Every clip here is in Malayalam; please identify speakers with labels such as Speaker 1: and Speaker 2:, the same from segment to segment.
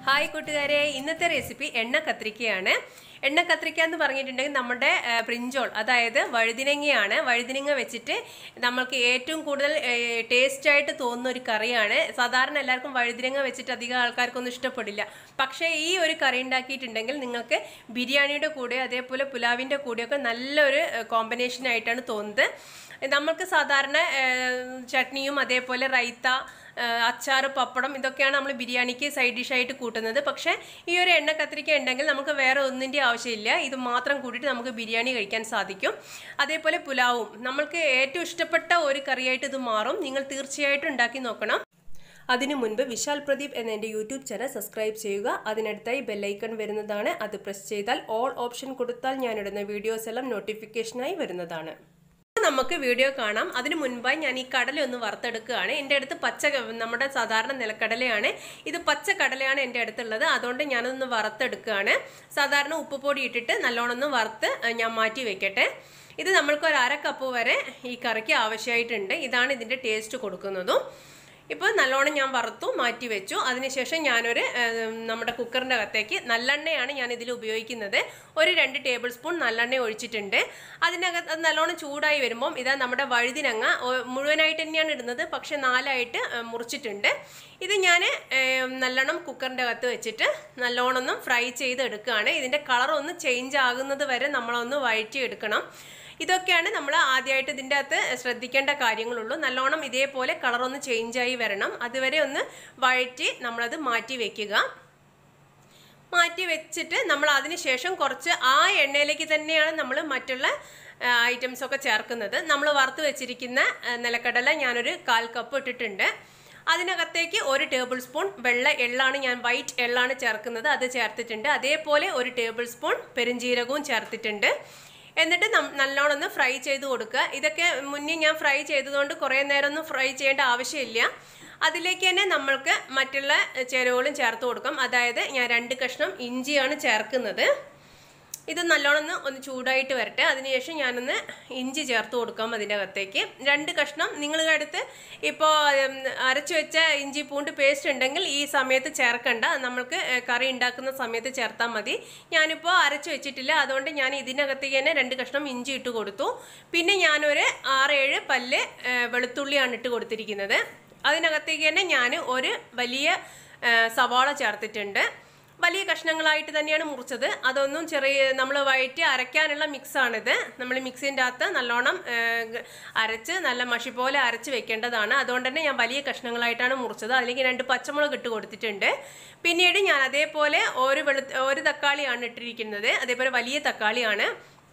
Speaker 1: ഹായ് കൂട്ടുകാരെ, ഇന്നത്തെ റെസിപ്പി എണ്ണ കത്രിക്കയാണ്. എണ്ണ കത്രിക്ക എന്ന് പറഞ്ഞിട്ടുണ്ടെങ്കിൽ നമ്മുടെ ബ്രിഞ്ചോൾ, അതായത് വഴുതിനങ്ങയാണ്. വഴുതിനങ്ങ വെച്ചിട്ട് നമ്മൾക്ക് ഏറ്റവും കൂടുതൽ ടേസ്റ്റായിട്ട് തോന്നുന്ന ഒരു കറിയാണ്. സാധാരണ എല്ലാവർക്കും വഴുതിനങ്ങ വെച്ചിട്ട് അധികം ആൾക്കാർക്കൊന്നും ഇഷ്ടപ്പെടില്ല. പക്ഷേ ഈ ഒരു കറി ഉണ്ടാക്കിയിട്ടുണ്ടെങ്കിൽ നിങ്ങൾക്ക് ബിരിയാണിയുടെ കൂടെ അതേപോലെ പുലാവിൻ്റെ കൂടെയൊക്കെ നല്ലൊരു കോമ്പിനേഷനായിട്ടാണ് തോന്നുന്നത്. നമ്മൾക്ക് സാധാരണ ചട്നിയും അതേപോലെ റൈത്ത, അച്ചാർ, പപ്പടം ഇതൊക്കെയാണ് നമ്മൾ ബിരിയാണിക്ക് സൈഡ് ഡിഷായിട്ട് കൂട്ടുന്നത്. പക്ഷേ ഈ ഒരു എണ്ണ കത്രിക്ക ഉണ്ടെങ്കിൽ നമുക്ക് വേറെ ഒന്നിൻ്റെ ആവശ്യമില്ല. ഇത് മാത്രം കൂട്ടിയിട്ട് നമുക്ക് ബിരിയാണി കഴിക്കാൻ സാധിക്കും. അതേപോലെ പുലാവും നമ്മൾക്ക് ഏറ്റവും ഇഷ്ടപ്പെട്ട ഒരു കറിയായിട്ട് ഇത് മാറും. നിങ്ങൾ തീർച്ചയായിട്ടും ഉണ്ടാക്കി നോക്കണം. അതിനു മുൻപ് വിശാൽ പ്രദീപ് എന്ന എൻ്റെ യൂട്യൂബ് ചാനൽ സബ്സ്ക്രൈബ് ചെയ്യുക. അതിനടുത്തായി ബെല്ലൈക്കൺ വരുന്നതാണ്. അത് പ്രസ് ചെയ്താൽ ഓൾ ഓപ്ഷൻ കൊടുത്താൽ ഞാനിടുന്ന വീഡിയോസ് എല്ലാം നോട്ടിഫിക്കേഷനായി വരുന്നതാണ്. നമുക്ക് വീഡിയോ കാണാം. അതിനു മുൻപായി ഞാൻ ഈ കടല ഒന്ന് വറുത്തെടുക്കുകയാണ്. എൻ്റെ അടുത്ത് നമ്മുടെ സാധാരണ നിലക്കടലയാണ്. ഇത് പച്ച കടലയാണ് എൻ്റെ അടുത്തുള്ളത്. അതുകൊണ്ട് ഞാനൊന്ന് വറുത്തെടുക്കുകയാണ്. സാധാരണ ഉപ്പുപൊടി ഇട്ടിട്ട് നല്ലോണം ഒന്ന് വറുത്ത് ഞാൻ മാറ്റി വെക്കട്ടെ. ഇത് നമ്മൾക്ക് ഒരു 1/2 കപ്പ് വരെ ഈ കറിക്ക് ആവശ്യമായിട്ടുണ്ട്. ഇതാണ് ഇതിൻ്റെ ടേസ്റ്റ് കൊടുക്കുന്നതും. ഇപ്പോൾ നല്ലോണം ഞാൻ വറുത്തു മാറ്റി വെച്ചു. അതിനുശേഷം ഞാനൊരു നമ്മുടെ കുക്കറിൻ്റെ അകത്തേക്ക് നല്ലെണ്ണയാണ് ഞാൻ ഇതിൽ ഉപയോഗിക്കുന്നത്. ഒരു 2 ടേബിൾ സ്പൂൺ നല്ലെണ്ണ ഒഴിച്ചിട്ടുണ്ട്. അതിനകത്ത് അത് നല്ലോണം ചൂടായി വരുമ്പം ഇതാ നമ്മുടെ വഴുതിനങ്ങ മുഴുവനായിട്ട് തന്നെയാണ് ഇടുന്നത്, പക്ഷെ 4 ആയിട്ട് മുറിച്ചിട്ടുണ്ട്. ഇത് ഞാൻ നല്ലോണം കുക്കറിൻ്റെ അകത്ത് വെച്ചിട്ട് നല്ലോണം ഒന്ന് ഫ്രൈ ചെയ്തെടുക്കുകയാണ്. ഇതിൻ്റെ കളർ ഒന്ന് ചേഞ്ച് ആകുന്നത് വരെ നമ്മളൊന്ന് വഴറ്റി എടുക്കണം. ഇതൊക്കെയാണ് നമ്മൾ ആദ്യമായിട്ട് ഇതിൻ്റെ അകത്ത് ശ്രദ്ധിക്കേണ്ട കാര്യങ്ങളുള്ളൂ. നല്ലോണം ഇതേപോലെ കളറൊന്ന് ചേഞ്ചായി വരണം. അതുവരെ ഒന്ന് വഴറ്റി നമ്മളത് മാറ്റി വെക്കുക. മാറ്റി വെച്ചിട്ട് നമ്മൾ അതിന് ശേഷം കുറച്ച് ആ എണ്ണയിലേക്ക് തന്നെയാണ് നമ്മൾ മറ്റുള്ള ഐറ്റംസൊക്കെ ചേർക്കുന്നത്. നമ്മൾ വറുത്ത് വെച്ചിരിക്കുന്ന നിലക്കടല ഞാനൊരു 1/4 കപ്പ് ഇട്ടിട്ടുണ്ട്. അതിനകത്തേക്ക് 1 ടേബിൾ സ്പൂൺ വെള്ള എള്ളാണ്, ഞാൻ വൈറ്റ് എള്ളാണ് ചേർക്കുന്നത്. അത് ചേർത്തിട്ടുണ്ട്. അതേപോലെ 1 ടേബിൾ സ്പൂൺ പെരുംജീരകവും ചേർത്തിട്ടുണ്ട്. എന്നിട്ട് നല്ലോണം ഒന്ന് ഫ്രൈ ചെയ്ത് കൊടുക്കുക. ഇതൊക്കെ മുന്നേ ഞാൻ ഫ്രൈ ചെയ്തതുകൊണ്ട് കുറേ നേരം ഒന്നും ഫ്രൈ ചെയ്യേണ്ട ആവശ്യമില്ല. അതിലേക്ക് തന്നെ നമ്മൾക്ക് മറ്റുള്ള ചേരുവകളും ചേർത്ത് കൊടുക്കാം. അതായത് ഞാൻ 2 കഷ്ണം ഇഞ്ചിയാണ് ചേർക്കുന്നത്. ഇത് നല്ലോണം ഒന്ന് ചൂടായിട്ട് വരട്ടെ. അതിനുശേഷം ഞാനൊന്ന് ഇഞ്ചി ചേർത്ത് കൊടുക്കാം അതിൻ്റെ അകത്തേക്ക്. 2 കഷ്ണം നിങ്ങളുടെ അടുത്ത് ഇപ്പോൾ അരച്ചു വെച്ച ഇഞ്ചി പൂണ്ട് പേസ്റ്റ് ഉണ്ടെങ്കിൽ ഈ സമയത്ത് ചേർക്കണ്ട, നമ്മൾക്ക് കറി ഉണ്ടാക്കുന്ന സമയത്ത് ചേർത്താൽ മതി. ഞാനിപ്പോൾ അരച്ചു വെച്ചിട്ടില്ല, അതുകൊണ്ട് ഞാൻ ഇതിനകത്തേക്ക് തന്നെ 2 കഷ്ണം ഇഞ്ചി ഇട്ട് കൊടുത്തു. പിന്നെ ഞാനൊരു 6-7 പല്ല് വെളുത്തുള്ളിയാണ് ഇട്ട് കൊടുത്തിരിക്കുന്നത്. അതിനകത്തേക്ക് തന്നെ ഞാൻ ഒരു വലിയ സവാള ചേർത്തിട്ടുണ്ട്. വലിയ കഷ്ണങ്ങളായിട്ട് തന്നെയാണ് മുറിച്ചത്. അതൊന്നും നമ്മൾ വഴറ്റി അരയ്ക്കാനുള്ള മിക്സാണിത്. നമ്മൾ മിക്സിൻ്റെ അകത്ത് നല്ലോണം അരച്ച് നല്ല മഷി പോലെ അരച്ച് വെക്കേണ്ടതാണ്. അതുകൊണ്ട് തന്നെ ഞാൻ വലിയ കഷ്ണങ്ങളായിട്ടാണ് മുറിച്ചത്. അതിലേക്ക് 2 പച്ചമുളക് ഇട്ട് കൊടുത്തിട്ടുണ്ട്. പിന്നീട് ഞാൻ അതേപോലെ ഒരു തക്കാളിയാണ് ഇട്ടിരിക്കുന്നത്. അതേപോലെ വലിയ തക്കാളിയാണ്.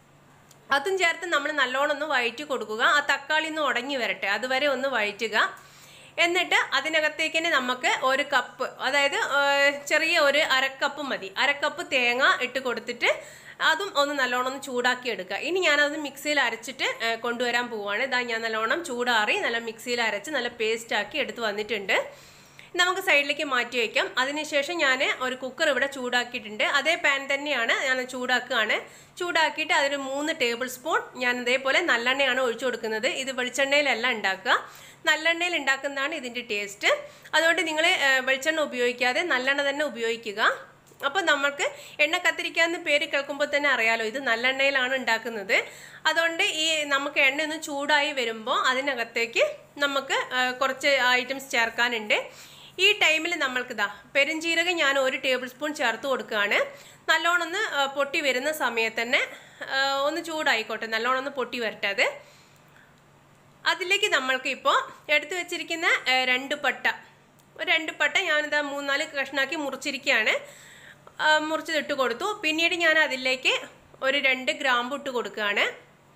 Speaker 1: അതും ചേർത്ത് നമ്മൾ നല്ലോണം ഒന്ന് വഴറ്റി കൊടുക്കുക. ആ തക്കാളി ഒന്ന് ഉടഞ്ഞു വരട്ടെ, അതുവരെ ഒന്ന് വഴറ്റുക. എന്നിട്ട് അതിനകത്തേക്ക് തന്നെ നമുക്ക് 1 കപ്പ്, അതായത് ചെറിയ ഒരു 1/2 കപ്പ് മതി, 1/2 കപ്പ് തേങ്ങ ഇട്ട് കൊടുത്തിട്ട് അതും ഒന്ന് നല്ലോണം ഒന്ന് ചൂടാക്കി എടുക്കുക. ഇനി ഞാനത് മിക്സിയിൽ അരച്ചിട്ട് കൊണ്ടുവരാൻ പോവുകയാണ്. ഇതാ ഞാൻ നല്ലോണം ചൂടാറി നല്ല മിക്സിയിൽ അരച്ച് നല്ല പേസ്റ്റാക്കി എടുത്ത് വന്നിട്ടുണ്ട്. നമുക്ക് സൈഡിലേക്ക് മാറ്റി വയ്ക്കാം. അതിനുശേഷം ഞാൻ ഒരു കുക്കർ ഇവിടെ ചൂടാക്കിയിട്ടുണ്ട്. അതേ പാൻ തന്നെയാണ് ഞാൻ ചൂടാക്കുകയാണ്. ചൂടാക്കിയിട്ട് അതിന് 3 ടേബിൾ സ്പൂൺ ഞാൻ ഇതേപോലെ നല്ലെണ്ണയാണ് ഒഴിച്ചു കൊടുക്കുന്നത്. ഇത് വെളിച്ചെണ്ണയിലല്ല ഉണ്ടാക്കുക, നല്ലെണ്ണയിൽ ഉണ്ടാക്കുന്നതാണ് ഇതിൻ്റെ ടേസ്റ്റ്. അതുകൊണ്ട് നിങ്ങൾ വെളിച്ചെണ്ണ ഉപയോഗിക്കാതെ നല്ലെണ്ണ തന്നെ ഉപയോഗിക്കുക. അപ്പോൾ നമുക്ക് എണ്ണ കത്തിരിക്കാമെന്ന് പേര് കേൾക്കുമ്പോൾ തന്നെ അറിയാലോ, ഇത് നല്ലെണ്ണയിലാണ് ഉണ്ടാക്കുന്നത്. അതുകൊണ്ട് ഈ നമുക്ക് എണ്ണ ഒന്ന് ചൂടായി വരുമ്പോൾ അതിനകത്തേക്ക് നമുക്ക് കുറച്ച് ഐറ്റംസ് ചേർക്കാനുണ്ട്. ഈ ടൈമിൽ നമ്മൾക്കിതാ പെരുംജീരകം ഞാൻ 1 ടേബിൾ സ്പൂൺ ചേർത്ത് കൊടുക്കുകയാണ്. നല്ലോണം ഒന്ന് പൊട്ടി വരുന്ന സമയത്ത് തന്നെ ഒന്ന് ചൂടായിക്കോട്ടെ, നല്ലോണം ഒന്ന് പൊട്ടി വരട്ടെ അത്. അതിലേക്ക് നമ്മൾക്ക് ഇപ്പോൾ എടുത്തു വെച്ചിരിക്കുന്ന 2 പട്ട ഞാനിതാ 3-4 കഷ്ണാക്കി മുറിച്ചിരിക്കുകയാണ്. മുറിച്ചിട്ട് കൊടുത്തു. പിന്നീട് ഞാൻ അതിലേക്ക് ഒരു 2 ഗ്രാമ്പു ഇട്ട് കൊടുക്കുകയാണ്.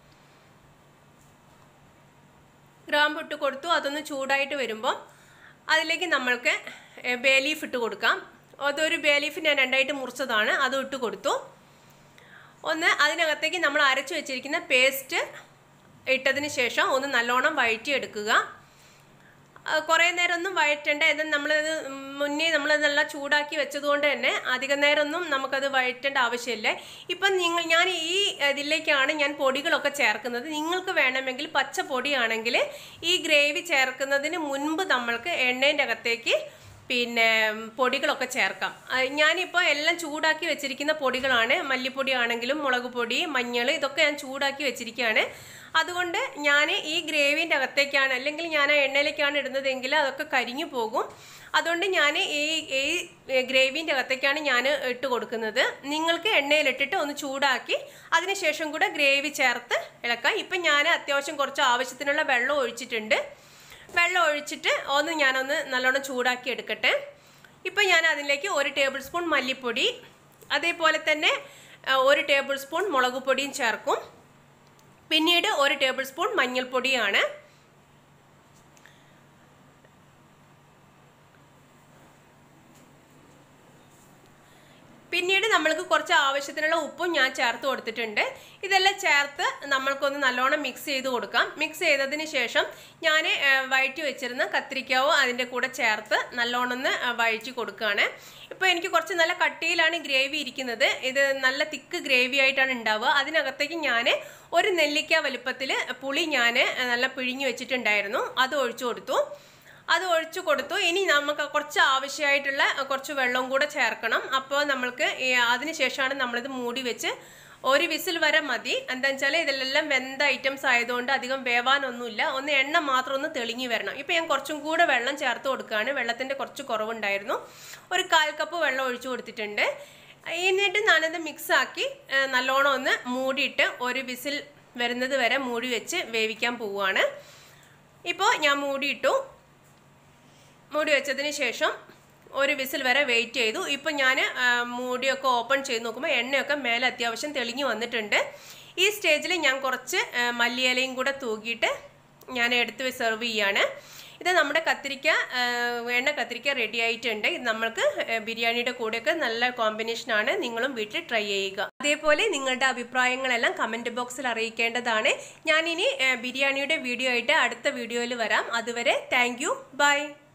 Speaker 1: ഗ്രാമ്പു ഇട്ട് കൊടുത്തു. അതൊന്ന് ചൂടായിട്ട് വരുമ്പോൾ അതിലേക്ക് നമ്മൾക്ക് ബേ ലീഫ് ഇട്ട് കൊടുക്കാം. അതൊരു ബേ ലീഫ് ഞാൻ 2ആയിട്ട് മുറിച്ചതാണ്, അതും ഇട്ട് കൊടുത്തു. അതിനകത്തേക്ക് നമ്മൾ അരച്ചു വെച്ചിരിക്കുന്ന പേസ്റ്റ് ഇട്ടതിന് ശേഷം ഒന്ന് നല്ലോണം വഴറ്റിയെടുക്കുക. കുറേ നേരം ഒന്നും വഴറ്റേണ്ട. എന്നാൽ നമ്മളത് മുന്നേ നമ്മളതെല്ലാം ചൂടാക്കി വെച്ചതുകൊണ്ട് തന്നെ അധികം നേരമൊന്നും നമുക്കത് വഴറ്റേണ്ട ആവശ്യമില്ല. ഇപ്പം ഞാൻ ഈ ഇതിലേക്കാണ് ഞാൻ പൊടികളൊക്കെ ചേർക്കുന്നത്. നിങ്ങൾക്ക് വേണമെങ്കിൽ പച്ച പൊടിയാണെങ്കിൽ ഈ ഗ്രേവി ചേർക്കുന്നതിന് മുൻപ് നമ്മൾക്ക് എണ്ണേൻ്റെ അകത്തേക്ക് പിന്നെ പൊടികളൊക്കെ ചേർക്കാം. ഞാനിപ്പോൾ എല്ലാം ചൂടാക്കി വെച്ചിരിക്കുന്ന പൊടികളാണ്. മല്ലിപ്പൊടി ആണെങ്കിലും മുളക് പൊടി, മഞ്ഞൾ, ഇതൊക്കെ ഞാൻ ചൂടാക്കി വെച്ചിരിക്കുകയാണ്. അതുകൊണ്ട് ഞാൻ ഈ ഗ്രേവിൻ്റെ അകത്തേക്കാണ്, അല്ലെങ്കിൽ ഞാൻ ആ എണ്ണയിലേക്കാണ് ഇടുന്നതെങ്കിൽ അതൊക്കെ കരിഞ്ഞു പോകും. അതുകൊണ്ട് ഞാൻ ഈ ഗ്രേവിൻ്റെ അകത്തേക്കാണ് ഞാൻ ഇട്ട് കൊടുക്കുന്നത്. നിങ്ങൾക്ക് എണ്ണയിലിട്ടിട്ട് ഒന്ന് ചൂടാക്കി അതിനുശേഷം കൂടെ ഗ്രേവി ചേർത്ത് ഇളക്കാം. ഇപ്പം ഞാൻ അത്യാവശ്യം കുറച്ച് ആവശ്യത്തിനുള്ള വെള്ളം ഒഴിച്ചിട്ടുണ്ട്. വെള്ളം ഒഴിച്ചിട്ട് ഞാനൊന്ന് നല്ലോണം ചൂടാക്കി എടുക്കട്ടെ. ഇപ്പം ഞാൻ അതിലേക്ക് 1 ടേബിൾ സ്പൂൺ മല്ലിപ്പൊടി, അതേപോലെ തന്നെ 1 ടേബിൾ സ്പൂൺ മുളക് പൊടിയും ചേർക്കും. പിന്നീട് 1 ടേബിൾ സ്പൂൺ മഞ്ഞൾപ്പൊടിയാണ്. പിന്നീട് നമ്മൾക്ക് കുറച്ച് ആവശ്യത്തിനുള്ള ഉപ്പും ഞാൻ ചേർത്ത് കൊടുത്തിട്ടുണ്ട്. ഇതെല്ലാം ചേർത്ത് നമ്മൾക്കൊന്ന് നല്ലോണം മിക്സ് ചെയ്ത് കൊടുക്കാം. മിക്സ് ചെയ്തതിന് ശേഷം ഞാൻ വഴറ്റി വെച്ചിരുന്ന കത്തിരിക്കാവോ അതിൻ്റെ കൂടെ ചേർത്ത് നല്ലോണം ഒന്ന് വഴറ്റി കൊടുക്കുകയാണ്. ഇപ്പോൾ എനിക്ക് കുറച്ച് നല്ല കട്ടിയിലാണ് ഗ്രേവി ഇരിക്കുന്നത്. ഇത് നല്ല തിക്ക് ഗ്രേവി ആയിട്ടാണ് ഉണ്ടാവുക. അതിനകത്തേക്ക് ഞാൻ 1 നെല്ലിക്ക വലുപ്പത്തിൽ പുളി ഞാൻ നല്ല പിഴിഞ്ഞ് വെച്ചിട്ടുണ്ടായിരുന്നു. അത് ഒഴിച്ചു കൊടുത്തു. ഇനി നമുക്ക് കുറച്ച് ആവശ്യമായിട്ടുള്ള കുറച്ച് വെള്ളവും കൂടെ ചേർക്കണം. അപ്പോൾ നമ്മൾക്ക് അതിന് ശേഷമാണ് നമ്മളിത് മൂടി വെച്ച് 1 വിസിൽ വരെ മതി. എന്താണെന്ന് വെച്ചാൽ ഇതിലെല്ലാം വെന്ത ഐറ്റംസ് ആയതുകൊണ്ട് അധികം വേവാനൊന്നുമില്ല. എണ്ണ മാത്രം ഒന്ന് തെളിഞ്ഞു വരണം. ഇപ്പോൾ ഞാൻ കുറച്ചും കൂടെ വെള്ളം ചേർത്ത് കൊടുക്കുകയാണ്. വെള്ളത്തിൻ്റെ കുറച്ച് കുറവുണ്ടായിരുന്നു. 1/4 കപ്പ് വെള്ളം ഒഴിച്ചു കൊടുത്തിട്ടുണ്ട്. എന്നിട്ട് ഞാനത് മിക്സാക്കി നല്ലോണം ഒന്ന് മൂടിയിട്ട് 1 വിസിൽ വരുന്നത് വരെ മൂടി വെച്ച് വേവിക്കാൻ പോവുകയാണ്. ഇപ്പോൾ ഞാൻ മൂടി വെച്ചതിന് ശേഷം 1 വിസിൽ വരെ വെയിറ്റ് ചെയ്തു. ഇപ്പം ഞാൻ മൂടിയൊക്കെ ഓപ്പൺ ചെയ്ത് നോക്കുമ്പോൾ എണ്ണയൊക്കെ മേലെ അത്യാവശ്യം തെളിഞ്ഞു വന്നിട്ടുണ്ട്. ഈ സ്റ്റേജിൽ ഞാൻ കുറച്ച് മല്ലിയിലയും കൂടെ തൂക്കിയിട്ട് ഞാൻ എടുത്ത് സെർവ് ചെയ്യാണ്. ഇത് നമ്മുടെ എണ്ണ കത്തിരിക്ക റെഡി ആയിട്ടുണ്ട്. ഇത് നമ്മൾക്ക് ബിരിയാണിയുടെ കൂടെയൊക്കെ നല്ല കോമ്പിനേഷനാണ്. നിങ്ങളും വീട്ടിൽ ട്രൈ ചെയ്യുക. അതേപോലെ നിങ്ങളുടെ അഭിപ്രായങ്ങളെല്ലാം കമൻറ്റ് ബോക്സിൽ അറിയിക്കേണ്ടതാണ്. ഞാനിനി ബിരിയാണിയുടെ വീഡിയോ ആയിട്ട് അടുത്ത വീഡിയോയിൽ വരാം. അതുവരെ താങ്ക് യു, ബൈ.